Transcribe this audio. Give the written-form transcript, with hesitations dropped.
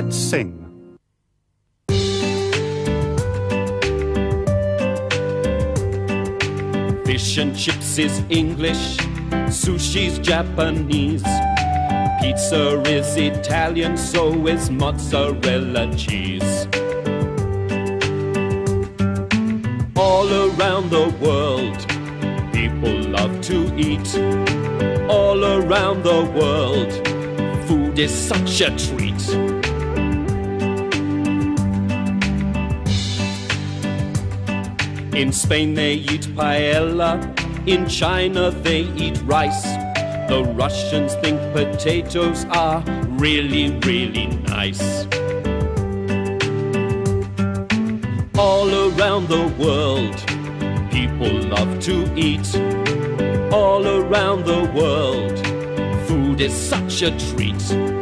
Let's sing. Fish and chips is English, sushi's Japanese. Pizza is Italian, so is mozzarella cheese. All around the world, people love to eat. All around the world, food is such a treat. In Spain they eat paella, in China they eat rice. The Russians think potatoes are really, really nice. All around the world, people love to eat. All around the world, food is such a treat.